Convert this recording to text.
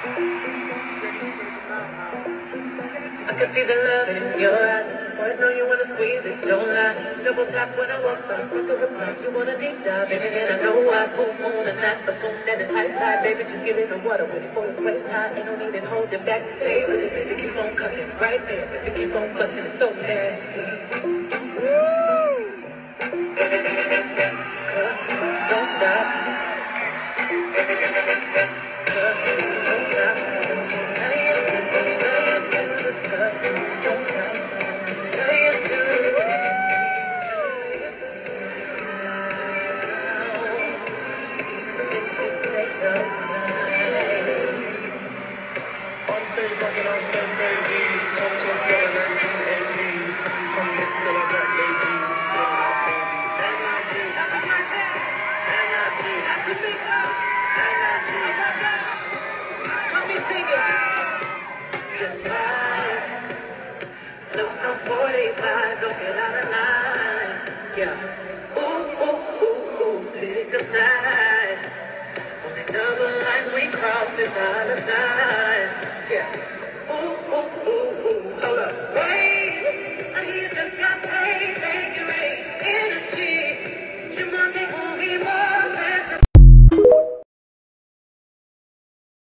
I can see the love in your eyes. Boy, I know you wanna squeeze it, don't lie. Double tap when I walk by, quick a reply. You wanna deep dive, baby, and I know I full moon and night. But soon that it's high tide, baby, just give it the water with it for it's waist high. Ain't no need to hold it back, stay with it, baby, keep on cussing right there, baby, keep on busting, it's so nasty. Don't stop. Don't stop. On stage, rocking on step crazy. Coco for the 1980s. Come this still I track lazy. Living up, baby. Energy. Energy. Energy. Let me sing it. Just like floating on 45, don't get out of line. Yeah. Ooh, ooh, ooh, ooh, pick a side. On the double lines we cross is the other sides. Yeah. Ooh, ooh, ooh.